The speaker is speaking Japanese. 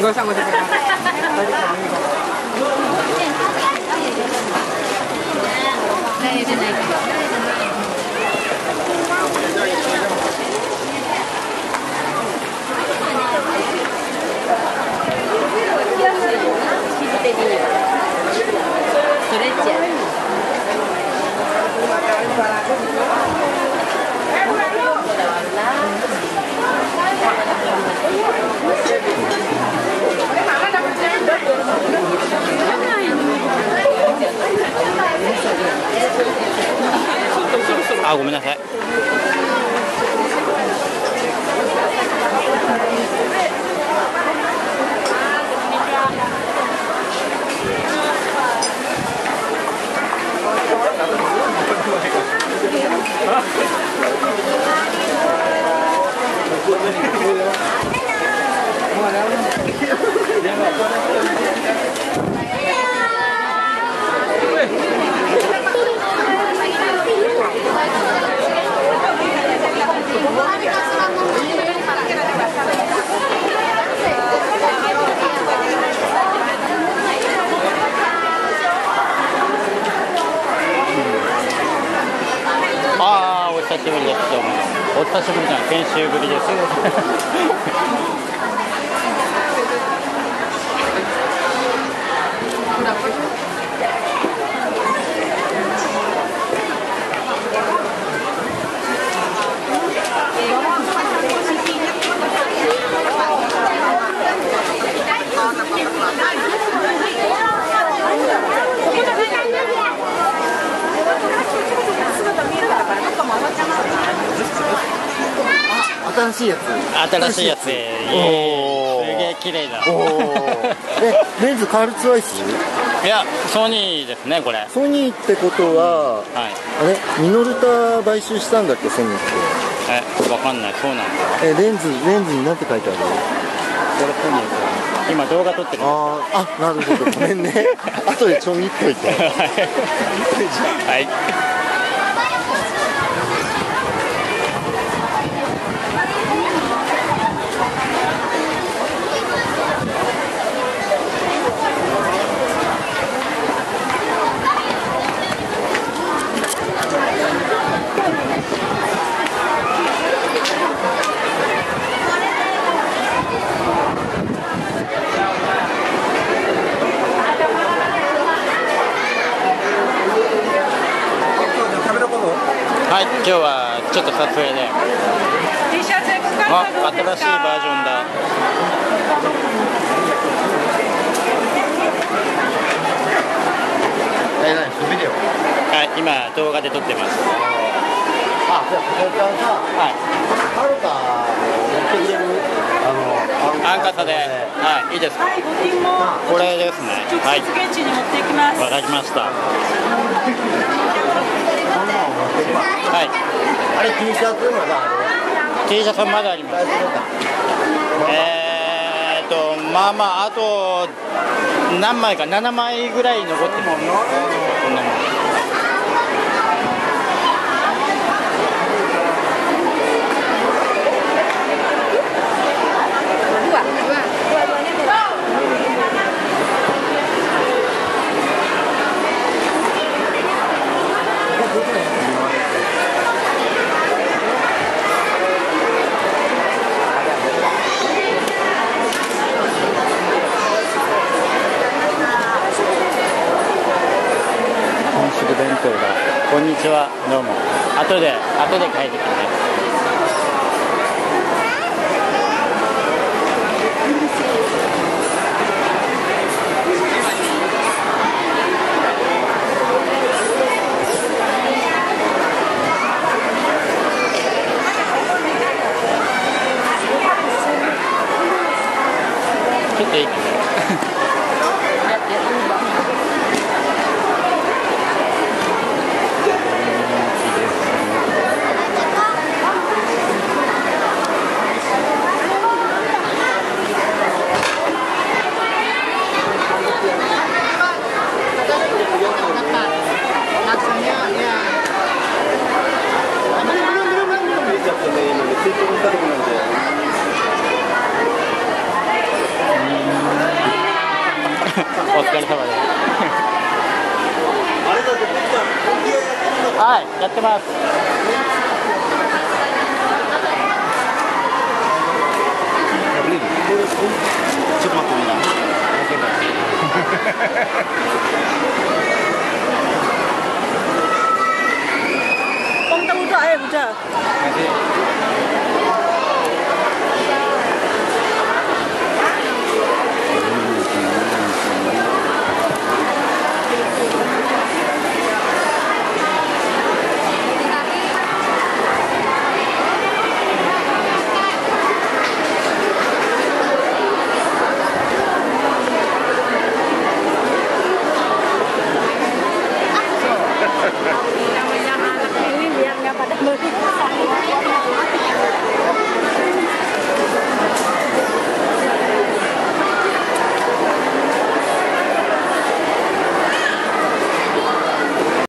上去。 あ、ごめんなさい。ああ、お久しぶりです。どうも。お久しぶりじゃん、研修ぶりです。 新しいやつ。 新しいやつ。すげえ綺麗だ。 レンズカールツアイス？ いや、ソニーですね、これ。 ソニーってことは、 はい。 あれ、ミノルタ買収したんだっけ、ソニーって。 わかんない。そうなんだ。 レンズになんて書いてある？ これソニーです。今動画撮ってる。 あ、なるほど。ごめんね。後でちょん切っといて。 はい。はい、今日はちょっと撮影で。 T シャツあ、新しいバージョンだ。 ビデオ？ はい、今動画で撮ってます。 あ、じゃあこれからさ、 はい。 はるか持ってくれるアンカサで、はい、いいですか。 はい、ご注文。 これですね。はい。 現地に持っていきます。 わかりました。はい。 あれ T シャツまだある？ T シャツはまだあります。まあまああと何枚か7枚ぐらい残ってます。こんなもん。こんにちは、どうも。後で帰ってきます。ちょっといいかな。 はいやってます。ちょっと待ってみな。 Bông tao cho em chưa?